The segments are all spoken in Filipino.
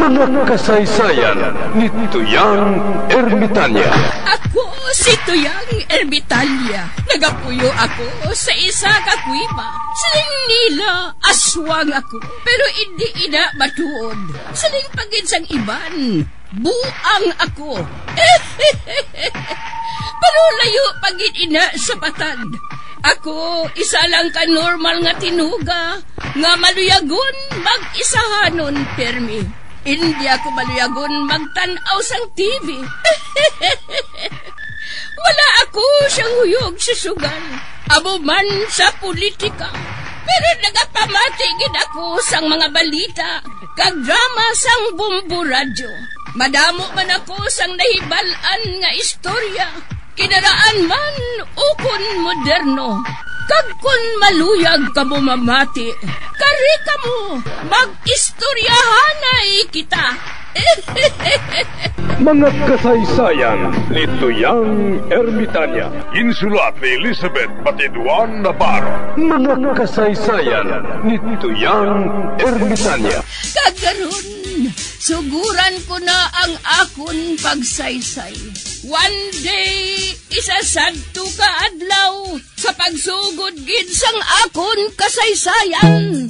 Mga kasaysayan ni Tuyang Ermitanya. Ako si Tuyang Ermitanya. Nagapuyo ako sa isa ka kuiba. Siling nila, aswang ako. Pero hindi ina matuod. Siling pagin sang iban, buang ako. Pero layo pagin ina sa batad. Ako, isa lang ka normal nga tinuga, nga maluyagon mag-isahanon, permi. Hindi ako maluyagon magtanaw sang TV. Wala ako siyang huyog sa sugal, amo man sa politika. Pero nagapamatagin ako sang mga balita, kag drama sang Bumbu Radyo. Madamo man ako sang nahibalan nga istorya, kinaraan man ukon moderno. Kag kun maluyag ka mo mamati, kari ka mo, mag-istoryahanay kita. Mga kasaysayan ni Tuyang Ermitanya. Insulat ni Elizabeth Batiduan Navarro. Mga kasaysayan ni Tuyang Ermitanya. Kagaron, suguran ko na ang akon pagsaysay. One day, isasadto ka adlaw sa pagsugod gid sang akon kasaysayan.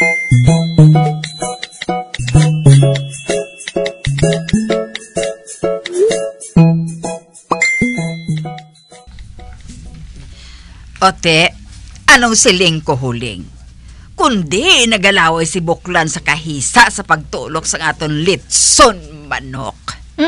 Ote, anong siling ko huling? Kundi nagalaway si Buklan sa kahisa sa pagtulok sa aton litson manok.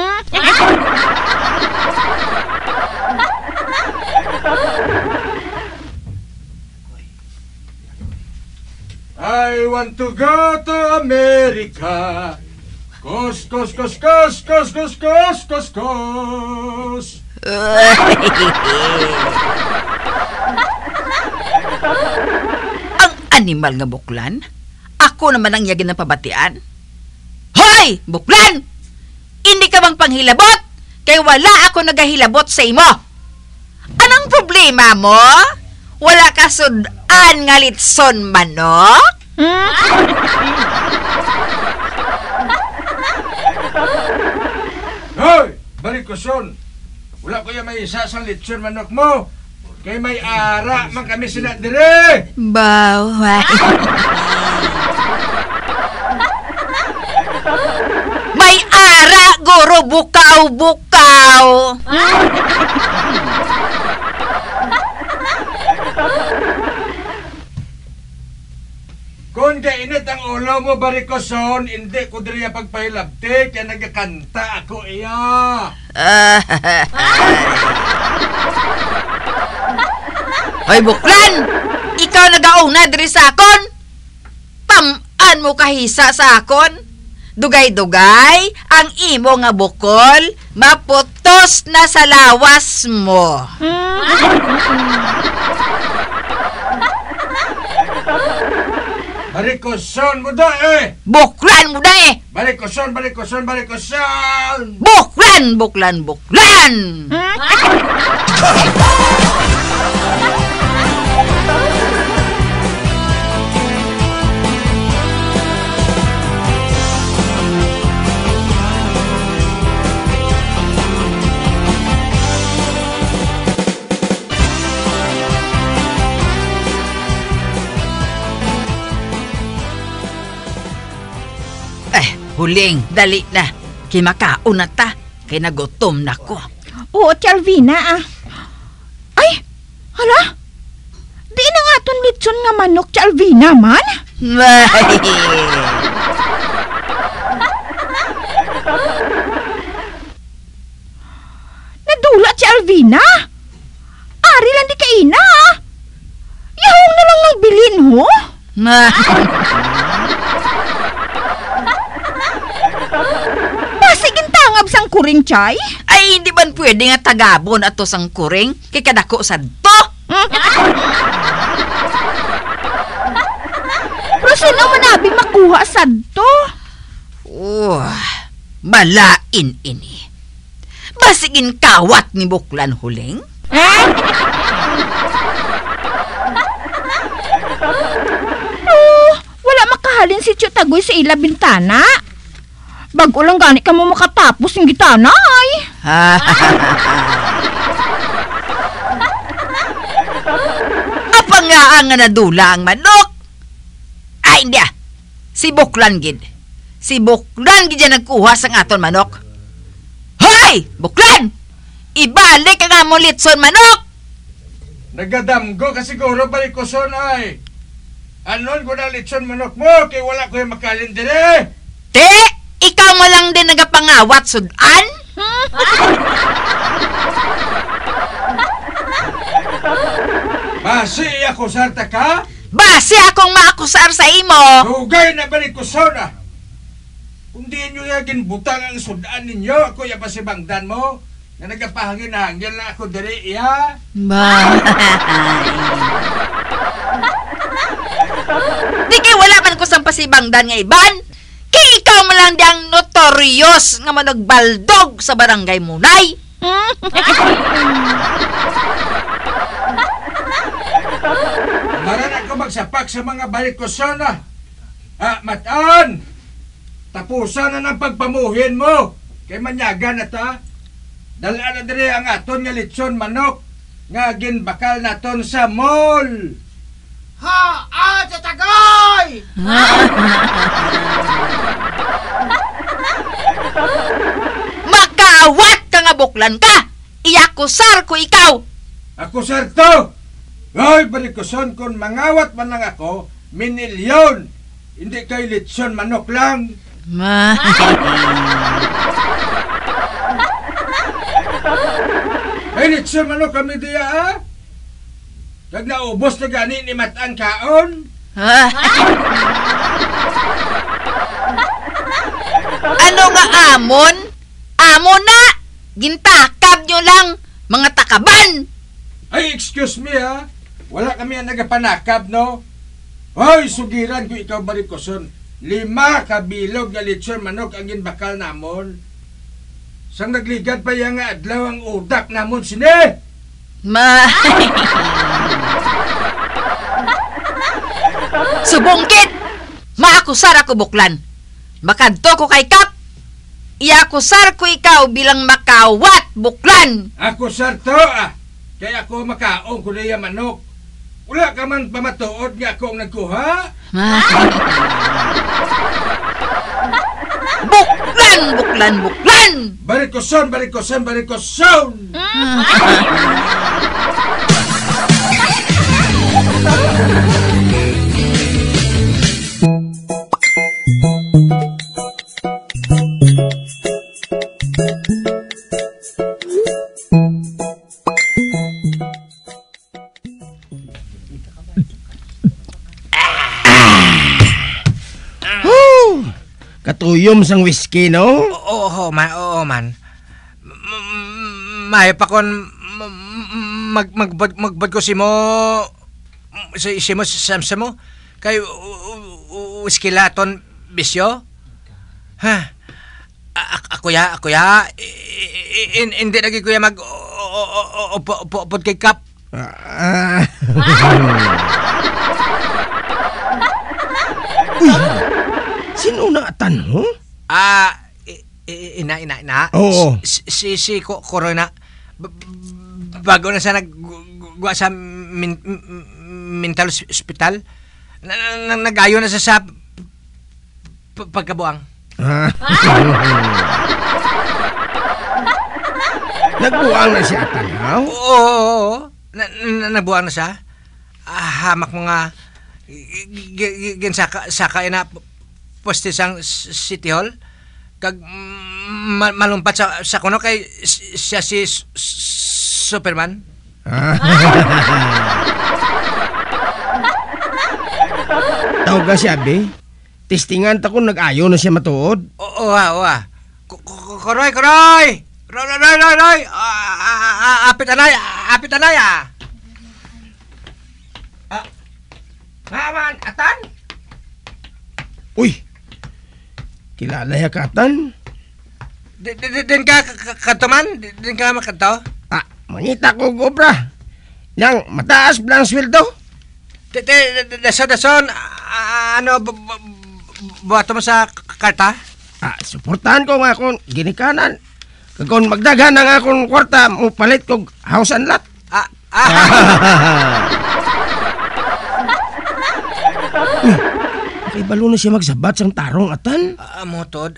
I want to go to America. Kos, kos, kos, kos, kos, kos, kos, kos, kos. Ang animal nga Buklan? Ako naman ang yagin ng pabatian? Hoy! Buklan! Hindi ka bang panghilabot? Kaya wala ako nagahilabot sa imo. Anong problema mo? Wala ka sudan nga litson manok? Hoy! Balik ko son. Wala ko yung may isa sa litson manok mo. Kay may ara man kami sinadire. Bawal. May ara, guro, bukaw-bukaw. Kung kainit ang ulo mo, barikoson, hindi ko diriya pagpahilabti, kaya nagkakanta ako iya. Hoy, Buklan! Ikaw nagauna diri sa akon? Tamaan mo kahisa sa akon? Dugay-dugay, ang imo nga bukol, maputos na sa lawas mo. Barikoson mo da eh! Buklan mo da eh! Barikoson, barikoson, barikoson! Buklan, buklan, buklan! Huling, dali na. Kimakaon na ta. Kay nagutom na ko. Oo, Tialvina ah. Ay, hala. Di na nga ton litson nga manok, Tialvina man. Nadula, Tialvina. Ari lang di kaina ah. Yahong na lang nagbilin ho. Pasigin tangab sang kuring chay? Ay, hindi man pwede nga tagabon ato sang kuring kay kadako sa to. Pero sino manabi makuha sa to? Malain ini. Basigin kawat ni Buklan huling? Wala makahalin si Tio Tagoy sa ila bintana. Bago lang gani ka mo makatapos yung gitana ay. Apa nga ang nadula ang manok? Ay, hindi ah. Si Buklan gid. Si Buklan gid yan nagkuha sang aton manok. Hoy! Buklan! Ibalik ka nga mo litson manok! Nagadamgo ka siguro balikoson ay. Anon ko na litson manok mo, kay wala ko yung makalin dire. Te! Ikaw mo lang din nagapangawat sudan? Basi ako sarta ka? Base akong maakusar sa imo! Dugay na balikoson ah. Kung di nyo nga ginbutang ang sudan ninyo, ako yung pasibangdan mo, na nagapahangin-hangin na ako dire iya. Di kay wala man ko sang pasibangdan nga iban. Kay ikaw mo lang di ang notorious nga managbaldog sa barangay Munay. Maran ako magsapak sa mga balikoson ah. Matan! Tapusan na ng pagpamuhin mo. Kay manyaga na ta. Dalaan na dire ang aton nga litson manok nga ginbakal naton sa mall. Sa tagay! Makaawat ka nga Buklan ka! Iyakusar ko ikaw! Ako sarto! Hoy, balikoson kung mangawat man lang ako, minilyon. Hindi kay litson manok lang. Ay, litson manok kami diya ah. Kag naubos na gani ni Matan kaon. Ano nga amon? Amon na! Gintakab nyo lang, mga takaban! Ay, excuse me ha. Wala kami ang nagapanakab, no? Hoy, sugiran ko ikaw balikoson. 5 kabilog nga litson manok ang ginbakal namon. Sang nagligad pa yang nga adlaw ang udak namon sine. Subungkit! Maakusar ako Buklan. Makadto ko kay Kap. Iakusar ko ikaw bilang makawat Buklan. Ako sarto ah. Kaya ako makaong ko niya manok. Wala ka man pamatuod nga ako ang nagkuha. Buklan! Buklan! Buklan! Balikoson! Balikoson! Balikoson! Katuyom sang whiskey, no? Oo man. May pa kon magbad ko si mo samsa mo kay whiskey laton bisyo. Ha? Ako ya hindi lagi ko ya mag upod kay Kap. Uy, sino na atan mo? Ina. Oo. Si Corona. Bago na sa nagwa sa mental hospital. Nagayo na sa pagkabuang. Nagbuang na siya atan, ha? Oo. Nabuang na siya. Hamak mga saka ina poste sang City Hall kag malumpat sa kuno kay siya si Superman. Tawag ka siya, be. Testingan ta kung nag-ayo na siya matuod. Oo. Koroy! Roy! Apit anay ah. Maman, atan? Uy, kilala ya katan? Din ka katuman? Din ka makato? Mangita ko gobra. Yang mataas blang sweldo. Dason, ano, buhato mo sa karta? Suportahan ko nga akong ginikanan. Kung magdaghan ang akong kwarta, mupalit kong house and lot. Balo na siya magsabat sang tarong atan. Amutod.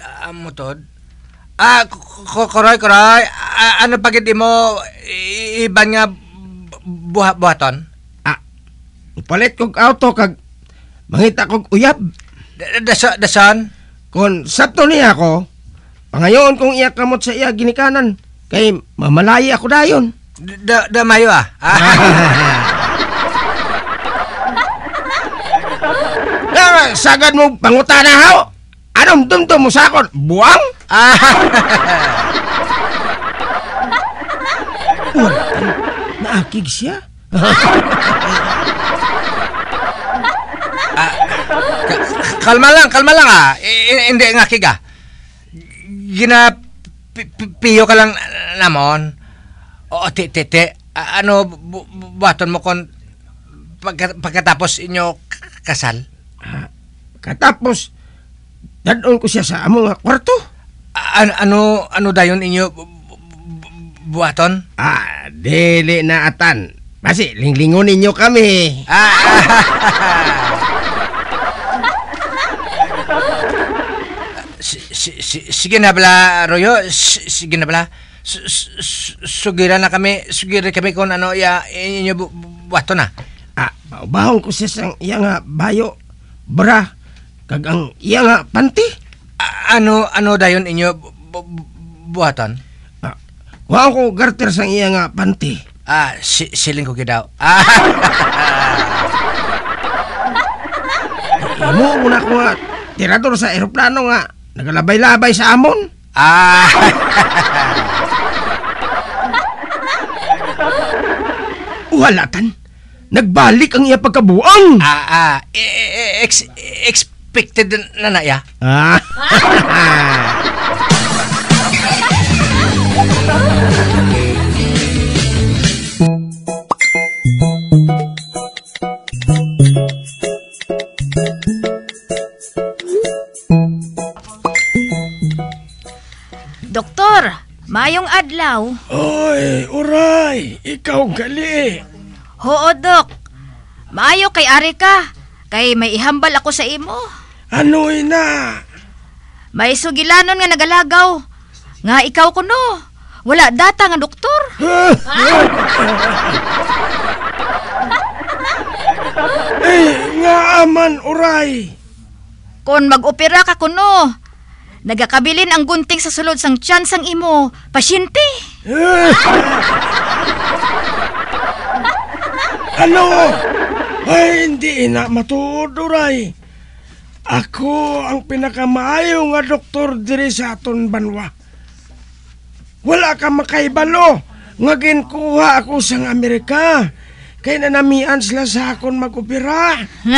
Kuroy. Ano pagid mo iban nga buhaton? Mupalit kong auto kag mangita kong uyab. Dasan? Kung sabto niya ako, pangayon kong iya kamot sa iya ginikanan, kay mamalayi ako dayon. Damayo Sagad mo pangutana haw. Anong dumdum mo sakon? Buwang? Naakig siya. Kalma lang hindi nga kiga. Piyo ka lang namon. O tete, ano buhaton mo kon pagkatapos inyo kasal? Katapos dadon ko siya sa among kwarto. Ano dayon inyo buhaton? Dili na atan. Basi linglingon ninyo kami. Sige na bala, Royo. Sige na bala. Sugira kami kung ano inyo buhaton na. Bahong ko siya sang iya nga bayo, bra, kag ang iya nga panty. Ano dayon inyo buhaton? Kuha ko garter sang iya nga panty. Siling ko gidaw. Imo muna ko nga tirador sa eroplano nga nagalabay-labay sa amon. Walatan. Nagbalik ang iya pagkabuang. Expected na ya. Doktor, mayong adlaw. Oy, uray, ikaw gali. Oo, Dok. Maayo kay ari ka. Kay may ihambal ako sa imo. Anoy na? May sugilanon nga nagalagaw. Nga ikaw kuno. Wala data nga doktor. Nga aman, uray. Kung mag-opera ka kuno, nagakabilin ang gunting sa sulod sang tiyan sang imo, pasyente. Ano? Ay, hindi na matuod, uray. Ako ang pinakamaayo nga doktor diri sa aton banwa. Wala ka makaibalo nga ginkuha ako sang Amerika. Kay nanamian sila sa akon mag-opera.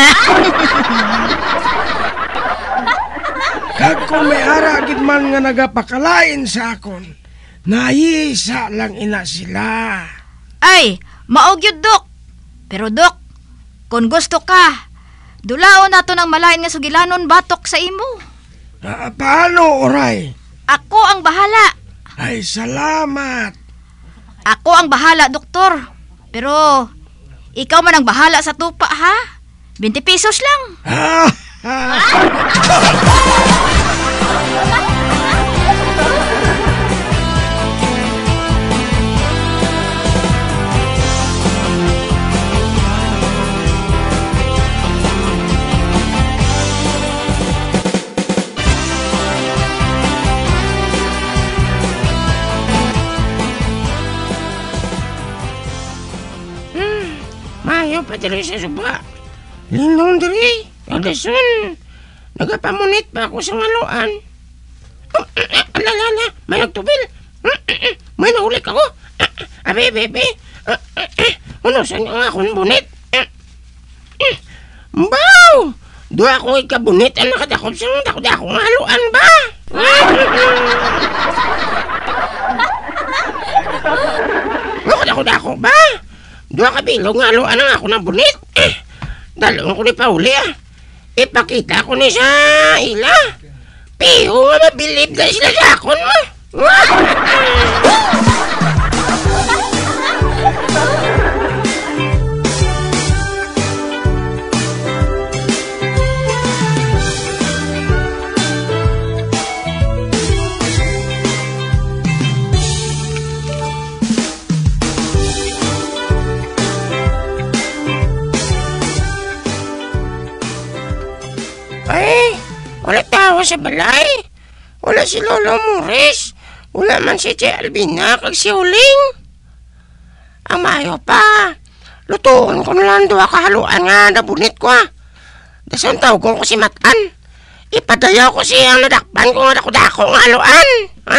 Kag kung may ara gid man nga nagapakalain sa akon, naisa lang ina sila. Ay, maog yun, Dok. Pero, Dok, kung gusto ka, dulaon nato ng malain nga sugilanon batok sa imo. Paano, oray? Ako ang bahala. Ay, salamat. Ako ang bahala, doktor. Pero, ikaw man ang bahala sa tupa, ha? 20 pesos lang. Mayo pa diri sa suba. Linong diri. Adason. Nagapamunit pa ako sa ngaluan. Alala, may nagtubil. May nahulik ako. Bebe. Ano saan nga akong bunit? Baw! Doon ako ikabunit. Ano kadakot siyang dakot ngaluan ba? Nakadako ba? Doon ka bilog ngaluan ang ako ng bunit. Dalawang ko ni Pauli Ipakita ko ni sa ila. Piho nga mabilib na sila sa akon mo. Ay, wala tao sa balay. Wala si Lolo Morris. Wala man si Tia Albina kag si Huling. Ang maayo pa. Lutuon ko na lang doa kahaluan nga nabunit ko ha. Dasang tawgon ko si Matan. Ipadayaw ko siyang nadakpan ko nga dako-dako nga haluan.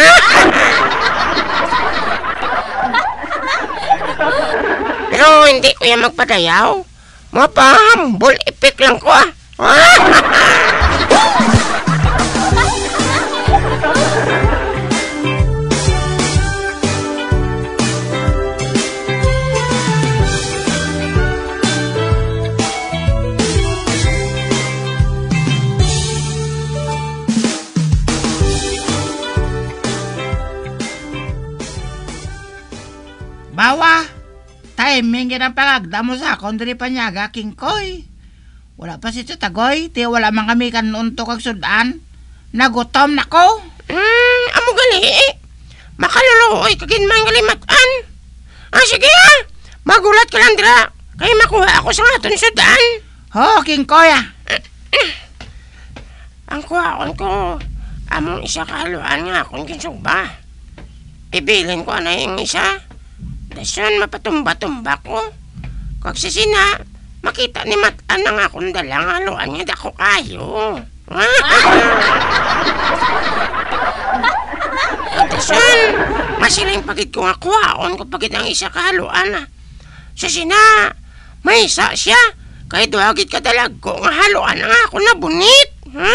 Pero hindi ko yan magpadayaw. Mapahambol ipik lang ko ha. Bawa, timing yan ang pangagda mo sa akong diri panyaga, King Koy. Wala pa si Tatagoy, ti wala man kami kanunto kag sudan. Nagutom na ko. Amo gali makaluluoy kagin man galimatan. Sige magulat ka lang dira. Kaya makuha ako sa aton sudan. Ho, King Koy Ang kuhaon ko, among isa kahaluan nga akong kinsugba. Ibilin ko na yung isa. Dasan mapatumba-tumba ko. Kag sisina, makita ni Matan ang akong dalang haluan niya dako kayo. Dasan, masiling pagid ko nga kuhaon ko pagid ang isa kahaluan. Sisina, may isa siya. Kaya duhagid ka dalag ko nga haluan ang ako nabunit.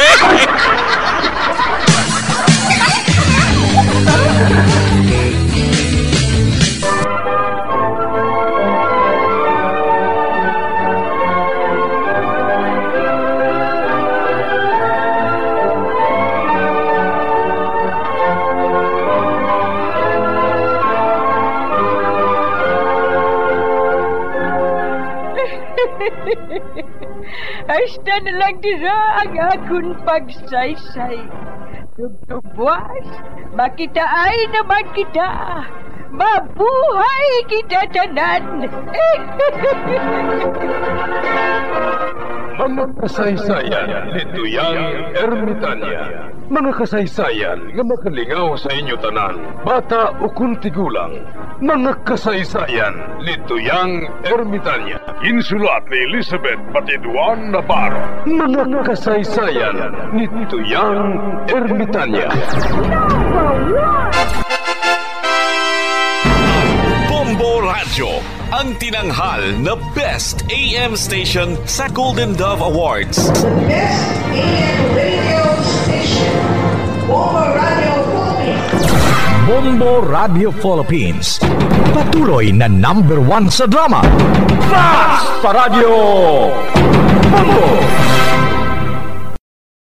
Hasta na lang dira ang akong pagsaysay. Tugtugwas, makitaan naman kita. Mabuhay kita tanan. Mga kasaysayan ni Tuyang Ermitanya. Mga kasaysayan nga makalingaw sa inyo tanan, bata o kuntigulang. Mga kasaysayan ni Tuyang Ermitanya. Insulat ni Elizabeth Batiduan Navarro. Mga kasaysayan ni Tuyang Ermitanya. Bombo Radio, ang tinanghal na Best AM Station sa Golden Dove Awards. Best AM Radio Station, Bombo Radio Philippines. Bombo Radio Philippines, patuloy na #1 sa drama. Mas Paradio Bombo!